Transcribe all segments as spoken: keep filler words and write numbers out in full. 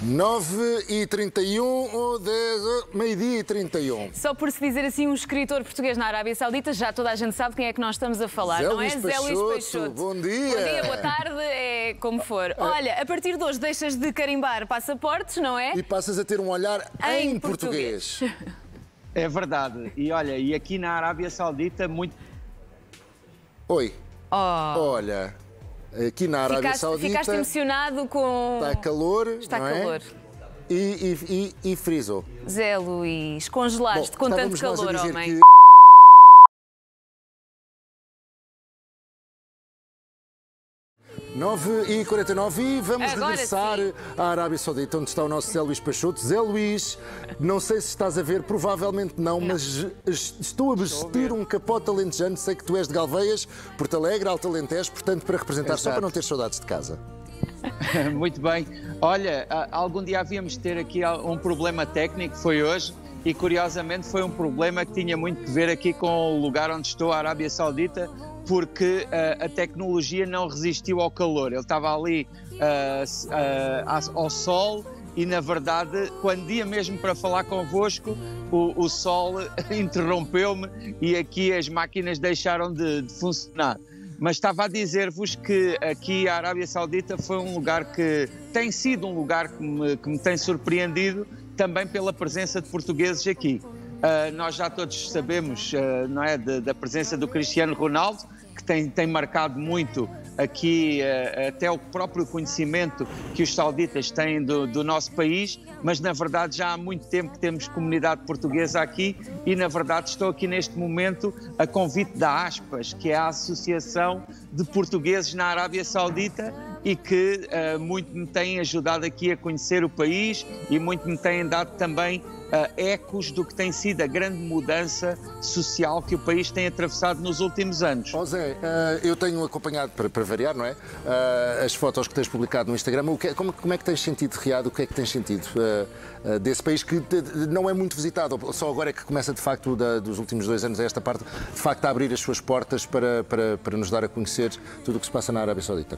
nove e trinta e um ou meio-dia e trinta e um. Só por se dizer assim um escritor português na Arábia Saudita, já toda a gente sabe quem é que nós estamos a falar, Zé não Luís é? Zé Luís Peixoto. Bom dia. Bom dia, boa tarde, é como for. Olha, a partir de hoje deixas de carimbar passaportes, não é? E passas a ter um olhar em, Em português. português. É verdade. E olha, e aqui na Arábia Saudita muito... Oi. Oh. Olha, aqui na Arábia Ficaste, Saudita ficaste emocionado com... está calor, Está não é? calor. E, e, e, e frisou. Zé Luís, congelaste Bom, com tanto estávamos nós a calor, dizer homem. que nove e quarenta e nove e vamos Agora regressar sim. à Arábia Saudita, onde está o nosso Zé Luís Peixoto. Zé Luís, não sei se estás a ver, provavelmente não, não. mas estou a vestir um capote alentejano. Sei que tu és de Galveias, Porto Alegre, Alto Alentejo, portanto, para representar, Exato. só para não ter saudades de casa. Muito bem. Olha, algum dia havíamos de ter aqui um problema técnico, foi hoje, e curiosamente foi um problema que tinha muito que ver aqui com o lugar onde estou, a Arábia Saudita, porque uh, a tecnologia não resistiu ao calor. Ele estava ali uh, uh, ao sol e, na verdade, quando ia mesmo para falar convosco, o, o sol interrompeu-me e aqui as máquinas deixaram de, de funcionar. Mas estava a dizer-vos que aqui a Arábia Saudita foi um lugar que tem sido um lugar que me, que me tem surpreendido também pela presença de portugueses aqui. Uh, nós já todos sabemos, uh, não é, de, da presença do Cristiano Ronaldo, que tem, tem marcado muito aqui uh, até o próprio conhecimento que os sauditas têm do, do nosso país, mas na verdade já há muito tempo que temos comunidade portuguesa aqui e na verdade estou aqui neste momento a convite da ASPAS, que é a Associação de Portugueses na Arábia Saudita, e que uh, muito me têm ajudado aqui a conhecer o país e muito me têm dado também uh, ecos do que tem sido a grande mudança social que o país tem atravessado nos últimos anos. Ó Zé, uh, eu tenho acompanhado, para, para variar, não é? Uh, as fotos que tens publicado no Instagram. O que, como, como é que tens sentido, Riad? O que é que tens sentido uh, uh, desse país que de, de, não é muito visitado? Só agora é que começa, de facto, da, dos últimos dois anos a esta parte, de facto, a abrir as suas portas para, para, para nos dar a conhecer tudo o que se passa na Arábia Saudita.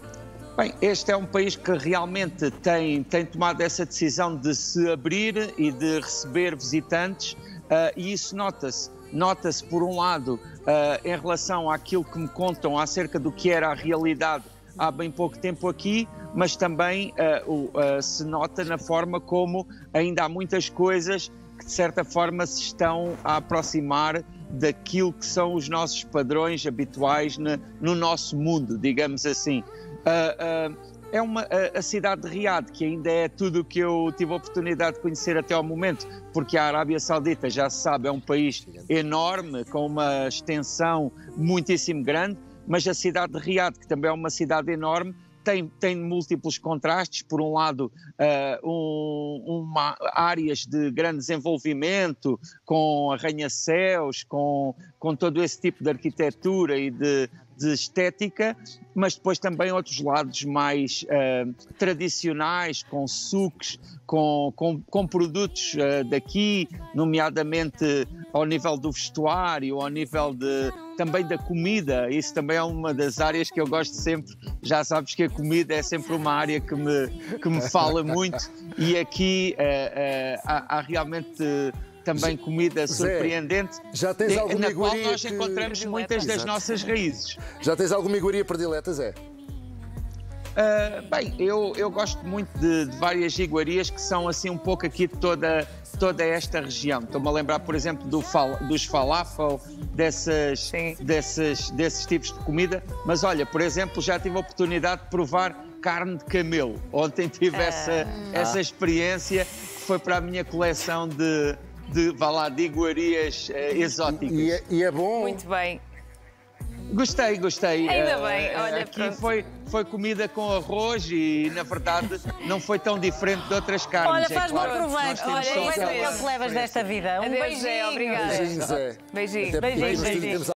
Bem, este é um país que realmente tem, tem tomado essa decisão de se abrir e de receber visitantes, uh, e isso nota-se. Nota-se, por um lado, uh, em relação àquilo que me contam acerca do que era a realidade há bem pouco tempo aqui, mas também uh, uh, se nota na forma como ainda há muitas coisas que, de certa forma, se estão a aproximar daquilo que são os nossos padrões habituais na, no nosso mundo, digamos assim. Uh, uh, é uma, uh, a cidade de Riad, que ainda é tudo o que eu tive a oportunidade de conhecer até ao momento, porque a Arábia Saudita, já se sabe, é um país enorme, com uma extensão muitíssimo grande, mas a cidade de Riad, que também é uma cidade enorme, tem, tem múltiplos contrastes. Por um lado, uh, um, uma, áreas de grande desenvolvimento, com arranha-céus, com, com todo esse tipo de arquitetura e de de estética, mas depois também outros lados mais uh, tradicionais, com suques, com, com, com produtos uh, daqui, nomeadamente ao nível do vestuário, ao nível de, também da comida. Isso também é uma das áreas que eu gosto sempre. Já sabes que a comida é sempre uma área que me, que me fala muito, e aqui uh, uh, há, há realmente também comida surpreendente, Zé, já tens alguma na qual iguaria nós que... encontramos muitas das Exato. nossas raízes. Já tens alguma iguaria predileta, Zé? Uh, bem, eu, eu gosto muito de, de várias iguarias que são assim um pouco aqui de toda, toda esta região. Estou-me a lembrar, por exemplo, do fal, dos falafel, dessas, dessas, desses tipos de comida. Mas olha, por exemplo, já tive a oportunidade de provar carne de camelo. Ontem tive ah. essa, essa experiência que foi para a minha coleção de... de, vá lá, de iguarias uh, exóticas. E é, e é bom? Muito bem. Gostei, gostei. Ainda uh, bem, olha, aqui foi, foi comida com arroz e, na verdade, não foi tão diferente de outras carnes. Olha, é faz claro. bom proveito. Nós temos Olha, só é o que levas desta vida. Um Adeus, beijinho. Zé, obrigada. Beijinho, Zé. Beijinho. Até porque Beijinho, nós beijinho. temos